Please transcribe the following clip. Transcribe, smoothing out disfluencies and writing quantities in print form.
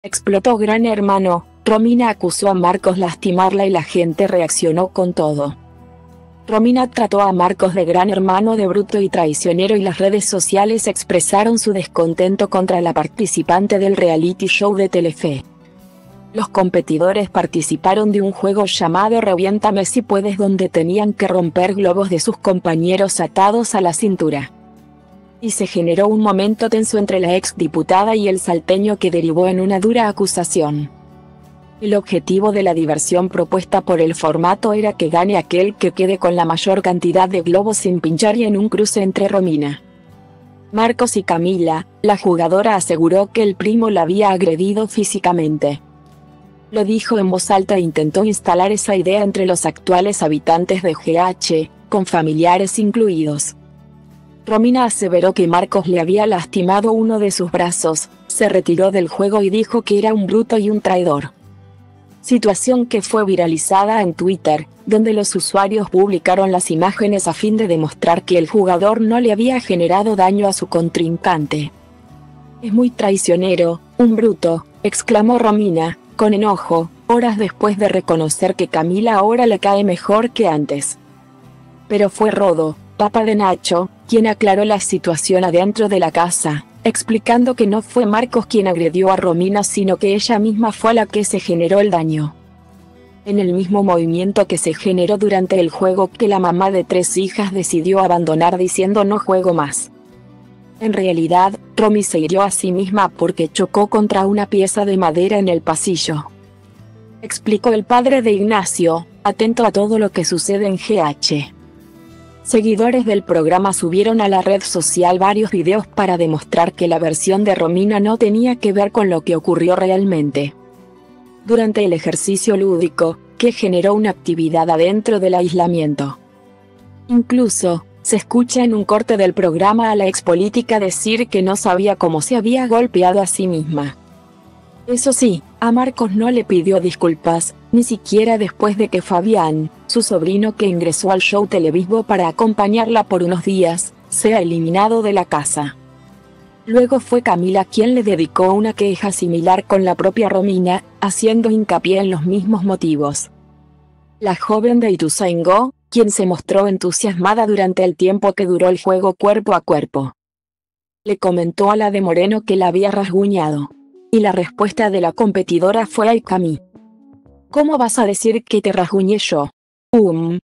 Explotó Gran Hermano. Romina acusó a Marcos lastimarla y la gente reaccionó con todo. Romina trató a Marcos de Gran Hermano de bruto y traicionero y las redes sociales expresaron su descontento contra la participante del reality show de Telefe. Los competidores participaron de un juego llamado Reviéntame si puedes, donde tenían que romper globos de sus compañeros atados a la cintura. Y se generó un momento tenso entre la exdiputada y el salteño que derivó en una dura acusación. El objetivo de la diversión propuesta por el formato era que gane aquel que quede con la mayor cantidad de globos sin pinchar, y en un cruce entre Romina, Marcos y Camila, la jugadora aseguró que el primo la había agredido físicamente. Lo dijo en voz alta e intentó instalar esa idea entre los actuales habitantes de GH, con familiares incluidos. Romina aseveró que Marcos le había lastimado uno de sus brazos, se retiró del juego y dijo que era un bruto y un traidor. Situación que fue viralizada en Twitter, donde los usuarios publicaron las imágenes a fin de demostrar que el jugador no le había generado daño a su contrincante. «Es muy traicionero, un bruto», exclamó Romina, con enojo, horas después de reconocer que Camila ahora le cae mejor que antes. Pero fue Rodo, papá de Nacho, quien aclaró la situación adentro de la casa, explicando que no fue Marcos quien agredió a Romina, sino que ella misma fue la que se generó el daño. En el mismo movimiento que se generó durante el juego, que la mamá de 3 hijas decidió abandonar diciendo no juego más. En realidad, Romy se hirió a sí misma porque chocó contra una pieza de madera en el pasillo. Explicó el padre de Ignacio, atento a todo lo que sucede en GH. Seguidores del programa subieron a la red social varios videos para demostrar que la versión de Romina no tenía que ver con lo que ocurrió realmente. Durante el ejercicio lúdico, que generó una actividad adentro del aislamiento. Incluso, se escucha en un corte del programa a la expolítica decir que no sabía cómo se había golpeado a sí misma. Eso sí, a Marcos no le pidió disculpas, ni siquiera después de que Fabián, su sobrino que ingresó al show televisivo para acompañarla por unos días, sea eliminado de la casa. Luego fue Camila quien le dedicó una queja similar con la propia Romina, haciendo hincapié en los mismos motivos. La joven de Ituzaingó, quien se mostró entusiasmada durante el tiempo que duró el juego cuerpo a cuerpo, le comentó a la de Moreno que la había rasguñado. Y la respuesta de la competidora fue: «Ay, Cami, ¿cómo vas a decir que te rasguñé yo?